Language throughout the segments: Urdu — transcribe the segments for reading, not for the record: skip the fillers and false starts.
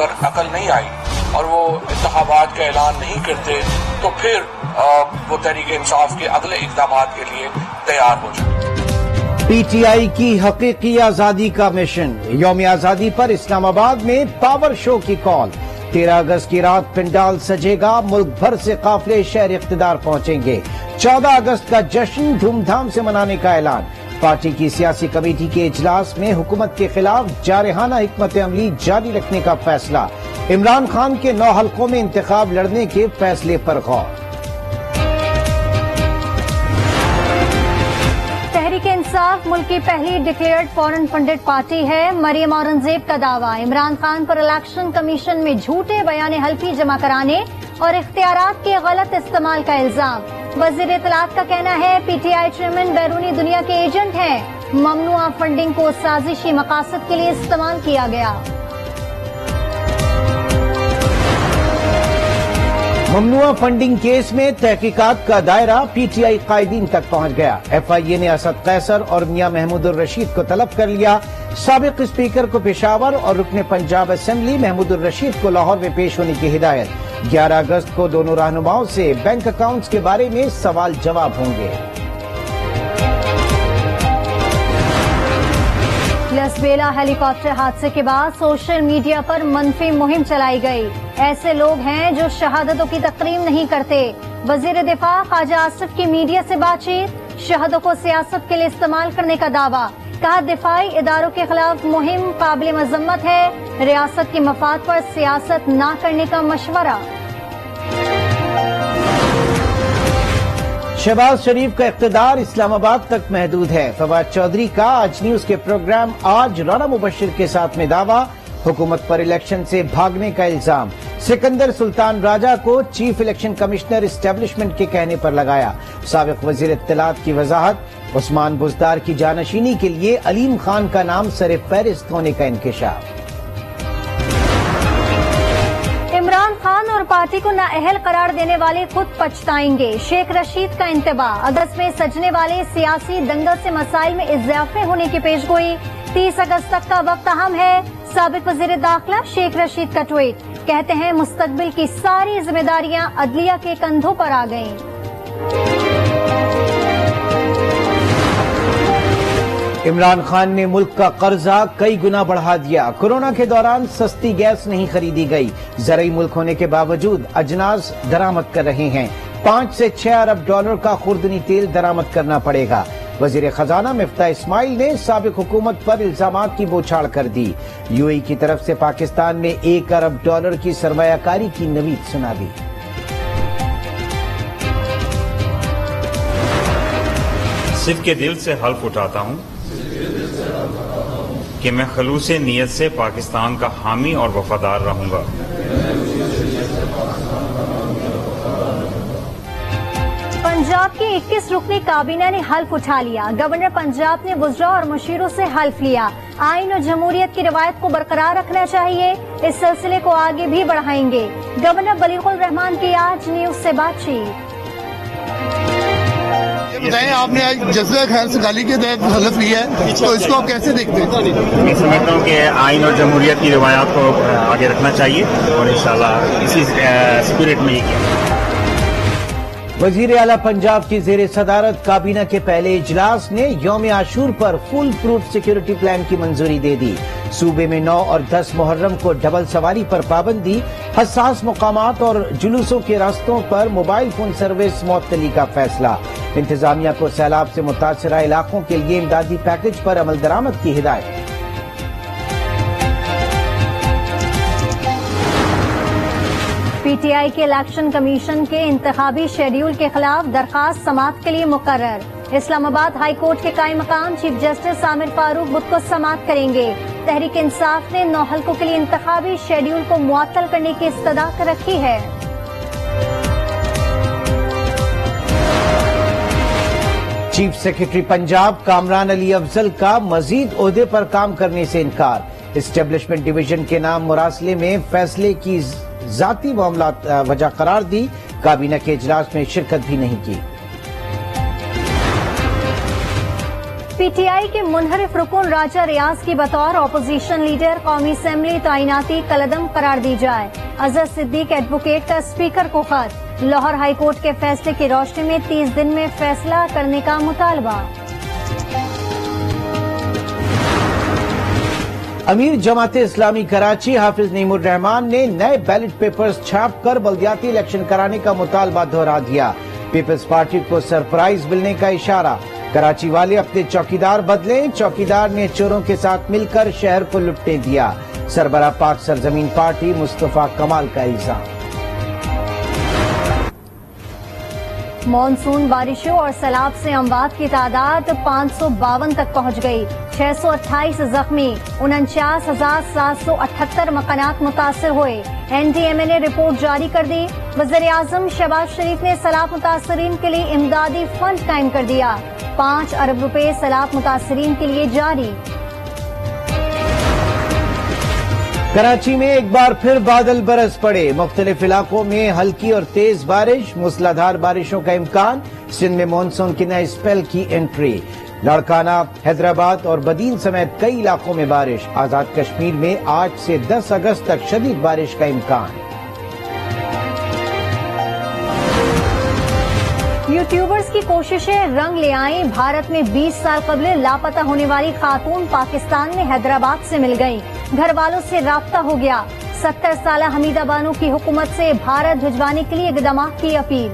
اگر عقل نہیں آئی اور وہ انتخابات کا اعلان نہیں کرتے تو پھر وہ تحریک انصاف کے اگلے اقدامات کے لیے تیار ہو جائے۔ پی ٹی آئی کی حقیقی آزادی کا مشن، یوم آزادی پر اسلام آباد میں پاور شو کی کال۔ 13 اگست کی رات پنڈال سجے گا، ملک بھر سے قافلے شہر اقتدار پہنچیں گے۔ 14 اگست کا جشن دھوم دھام سے منانے کا اعلان۔ پارٹی کی سیاسی کمیٹی کے اجلاس میں حکومت کے خلاف جارحانہ حکمت عملی جاری رکھنے کا فیصلہ۔ عمران خان کے 9 حلقوں میں انتخاب لڑنے کے فیصلے پر غور۔ تحریک انصاف ملک کی پہلی ڈکلیئرڈ فورن فنڈڈ پارٹی ہے، مریم اورنگزیب کا دعویٰ۔ عمران خان پر الیکشن کمیشن میں جھوٹے بیان حلفی جمع کرانے اور اختیارات کے غلط استعمال کا الزام۔ وزیر اطلاعات کا کہنا ہے پی ٹی آئی چیئرمین بیرونی دنیا کے ایجنٹ ہیں، ممنوعہ فنڈنگ کو سازشی مقاصد کے لیے استعمال کیا گیا۔ ممنوعہ فنڈنگ کیس میں تحقیقات کا دائرہ پی ٹی آئی قائدین تک پہنچ گیا۔ ایف آئی اے نے اسد قیصر اور میاں محمود الرشید کو طلب کر لیا۔ سابق اسپیکر کو پشاور اور رکن پنجاب اسمبلی محمود الرشید کو لاہور میں پیش ہونے کی ہدایت۔ 11 اگست کو دونوں رہنماؤں سے بینک اکاؤنٹس کے بارے میں سوال جواب ہوں گے۔ لسبیلا ہیلی کاپٹر حادثے کے بعد سوشل میڈیا پر منفی مہم چلائی گئی۔ ایسے لوگ ہیں جو شہادتوں کی تقسیم نہیں کرتے۔ وزیر دفاع خواجہ آصف کی میڈیا سے بات چیت، شہادتوں کو سیاست کے لیے استعمال کرنے کا دعویٰ۔ کہا دفاعی اداروں کے خلاف مہم قابل مذمت ہے، ریاست کے مفاد پر سیاست نہ کرنے کا مشورہ۔ شہباز شریف کا اقتدار اسلام آباد تک محدود ہے، فواد چودھری کا آج نیوز کے پروگرام آج رانا مبشر کے ساتھ میں دعویٰ۔ حکومت پر الیکشن سے بھاگنے کا الزام، سکندر سلطان راجہ کو چیف الیکشن کمشنر اسٹیبلشمنٹ کے کہنے پر لگایا۔ سابق وزیر اطلاعات کی وضاحت، عثمان بزدار کی جانشینی کے لیے علیم خان کا نام سر فہرست ہونے کا انکشاف۔ عمران خان اور پارٹی کو نااہل قرار دینے والے خود پچھتائیں گے، شیخ رشید کا انتباہ۔ اگست میں سجنے والے سیاسی دنگل سے مسائل میں اضافے ہونے کی پیشگوئی، 30 اگست تک کا وقت اہم ہے۔ سابق وزیر داخلہ شیخ رشید کا ٹویٹ، کہتے ہیں مستقبل کی ساری ذمہ داریاں عدلیہ کے کندھوں پر آ گئیں۔ عمران خان نے ملک کا قرضہ کئی گنا بڑھا دیا، کورونا کے دوران سستی گیس نہیں خریدی گئی، زرعی ملک ہونے کے باوجود اجناس درآمد کر رہے ہیں، 5 سے 6 ارب ڈالر کا خوردنی تیل درآمد کرنا پڑے گا۔ وزیر خزانہ مفتاح اسماعیل نے سابق حکومت پر الزامات کی بوچھاڑ کر دی، یو اے کی طرف سے پاکستان میں 1 ارب ڈالر کی سرمایہ کاری کی نوید سنا دی۔ صدق کے دل سے حلف اٹھاتا ہوں کہ میں خلوص نیت سے پاکستان کا حامی اور وفادار رہوں گا۔ پنجاب کی 21 رکنی کابینہ نے حلف اٹھا لیا، گورنر پنجاب نے وزراء اور مشیروں سے حلف لیا، آئین اور جمہوریت کی روایت کو برقرار رکھنا چاہیے، اس سلسلے کو آگے بھی بڑھائیں گے۔ گورنر بلیغ الرحمان کی آج نیوز سے بات چیت۔ بتائیں، آپ نے آج جذبہ خیر سگالی کے تحت حلف لیا ہے، تو اس کو آپ کیسے دیکھتے ہیں؟ میں سمجھتا ہوں کہ آئین اور جمہوریت کی روایات کو آگے رکھنا چاہیے اور انشاءاللہ اسی اسپرٹ میں ہی کیا۔ وزیر اعلیٰ پنجاب کی زیر صدارت کابینہ کے پہلے اجلاس نے یوم عاشور پر فل پروف سیکیورٹی پلان کی منظوری دے دی۔ صوبے میں 9 اور 10 محرم کو ڈبل سواری پر پابندی، حساس مقامات اور جلوسوں کے راستوں پر موبائل فون سروس معطلی کا فیصلہ۔ انتظامیہ کو سیلاب سے متاثرہ علاقوں کے لیے امدادی پیکج پر عمل درآمد کی ہدایت۔ پی ٹی آئی کے الیکشن کمیشن کے انتخابی شیڈیول کے خلاف درخواست سماعت کے لیے مقرر۔ اسلام آباد ہائی کورٹ کے قائم مقام چیف جسٹس عامر فاروق بدھ کو سماعت کریں گے۔ تحریک انصاف نے 9 حلقوں کے لیے انتخابی شیڈیول کو معطل کرنے کی استدعا رکھی ہے۔ چیف سیکرٹری پنجاب کامران علی افضل کا مزید عہدے پر کام کرنے سے انکار، اسٹیبلشمنٹ ڈویژن کے نام مراسلے میں فیصلے کی ذاتی معاملات وجہ قرار دی، کابینہ کے اجلاس میں شرکت بھی نہیں کی۔ پی ٹی آئی کے منحرف رکن راجہ ریاض کی بطور اپوزیشن لیڈر قومی اسمبلی تعیناتی کالعدم قرار دی جائے. اظہر صدیق ایڈوکیٹ کا اسپیکر کو خط. لاہور ہائی کورٹ کے فیصلے کی روشنی میں 30 دن میں فیصلہ کرنے کا مطالبہ. امیر جماعت اسلامی کراچی حافظ نعیم الرحمان نے نئے بیلٹ پیپرز چھاپ کر بلدیاتی الیکشن کرانے کا مطالبہ دہرا دیا. پیپلز پارٹی کو سرپرائز ملنے کا اشارہ. کراچی والے اپنے چوکیدار بدلیں. چوکیدار نے چوروں کے ساتھ مل کر شہر کو لٹنے دیا. سربراہ پاک سرزمین پارٹی مصطفیٰ کمال کا الزام. مانسون بارشوں اور سیلاب سے اموات کی تعداد 552 تک پہنچ گئی. 628 زخمی. 49,778 مکانات متاثر ہوئے. این ڈی ایم اے نے رپورٹ جاری کر دی. وزیر اعظم شہباز شریف نے سیلاب متاثرین کے لیے امدادی فنڈ قائم کر دیا. 5 ارب روپے سیلاب متاثرین کے لیے جاری. کراچی میں ایک بار پھر بادل برس پڑے. مختلف علاقوں میں ہلکی اور تیز بارش. موسلادھار بارشوں کا امکان. سندھ میں مانسون کے نئے اسپیل کی انٹری. لاڑکانہ، حیدرآباد اور بدین سمیت کئی علاقوں میں بارش. آزاد کشمیر میں آج سے 10 اگست تک شدید بارش کا امکان. یوٹیوبرز کی کوششیں رنگ لے آئیں. بھارت میں 20 سال قبل لاپتہ ہونے والی خاتون پاکستان میں حیدرآباد سے مل گئیں. گھر والوں سے رابطہ ہو گیا. 70 سالہ حمیدہ بانو کی حکومت سے بھارت بھجوانے کے لیے اقدامات کی اپیل.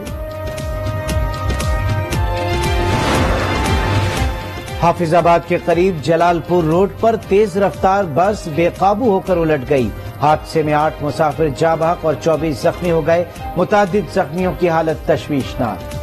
حافظ آباد کے قریب جلال پور روڈ پر تیز رفتار بس بے قابو ہو کر الٹ گئی. حادثے میں 8 مسافر جاں بحق اور 24 زخمی ہو گئے. متعدد زخمیوں کی حالت تشویشناک.